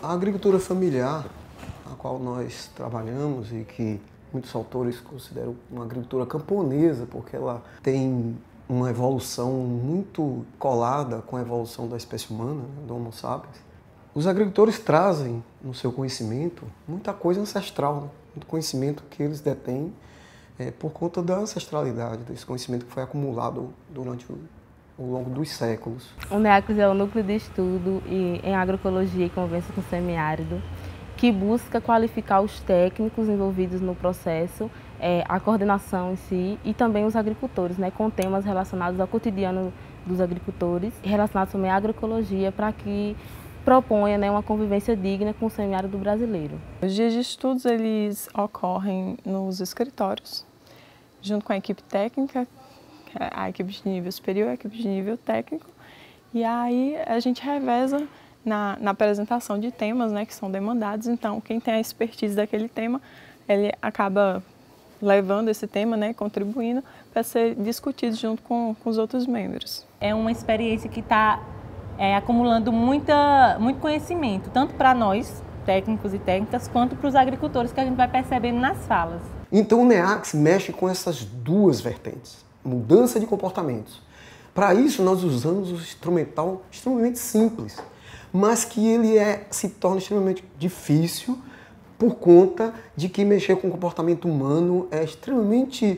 A agricultura familiar, a qual nós trabalhamos e que muitos autores consideram uma agricultura camponesa, porque ela tem uma evolução muito colada com a evolução da espécie humana, né, do Homo sapiens. Os agricultores trazem no seu conhecimento muita coisa ancestral, né, muito conhecimento que eles detêm por conta da ancestralidade, desse conhecimento que foi acumulado durante ao longo dos séculos. O NEACS é o Núcleo de Estudo em Agroecologia e Convivência com o Semiárido, que busca qualificar os técnicos envolvidos no processo, a coordenação em si e também os agricultores, né, com temas relacionados ao cotidiano dos agricultores, relacionados também à agroecologia, para que proponha, né, uma convivência digna com o semiárido brasileiro. Os dias de estudos eles ocorrem nos escritórios, junto com a equipe técnica, a equipe de nível superior, a equipe de nível técnico, e aí a gente reveza na apresentação de temas, né, que são demandados. Então, quem tem a expertise daquele tema, ele acaba levando esse tema, né, contribuindo para ser discutido junto com os outros membros. É uma experiência que está acumulando muito conhecimento, tanto para nós, técnicos e técnicas, quanto para os agricultores, que a gente vai percebendo nas falas. Então o NEACS mexe com essas duas vertentes, mudança de comportamentos. Para isso nós usamos um instrumental extremamente simples, mas que ele se torna extremamente difícil por conta de que mexer com o comportamento humano é extremamente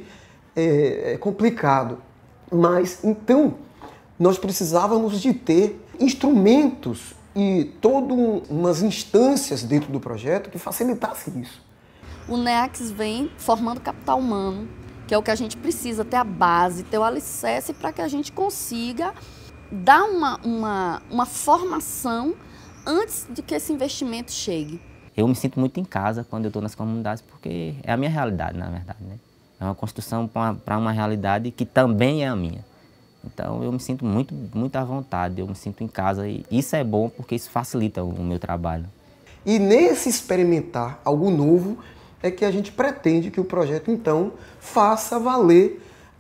complicado. Mas então nós precisávamos de ter instrumentos e todas umas instâncias dentro do projeto que facilitassem isso. O NEACS vem formando capital humano, que é o que a gente precisa, ter a base, ter o alicerce para que a gente consiga dar uma formação antes de que esse investimento chegue. Eu me sinto muito em casa quando eu estou nas comunidades, porque é a minha realidade, na verdade, né? É uma construção para uma realidade que também é a minha. Então eu me sinto muito à vontade, eu me sinto em casa e isso é bom porque isso facilita o meu trabalho. E nesse experimentar algo novo é que a gente pretende que o projeto então faça valer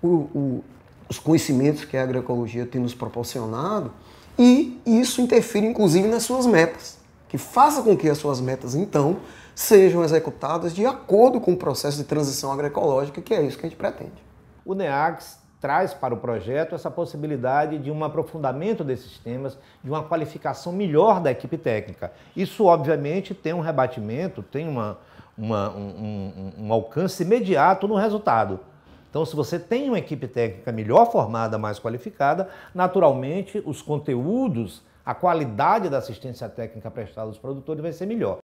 os conhecimentos que a agroecologia tem nos proporcionado e isso interfira inclusive nas suas metas, que faça com que as suas metas então sejam executadas de acordo com o processo de transição agroecológica, que é isso que a gente pretende. O NEACS traz para o projeto essa possibilidade de um aprofundamento desses temas, de uma qualificação melhor da equipe técnica. Isso, obviamente, tem um rebatimento, tem um alcance imediato no resultado. Então, se você tem uma equipe técnica melhor formada, mais qualificada, naturalmente, os conteúdos, a qualidade da assistência técnica prestada aos produtores vai ser melhor.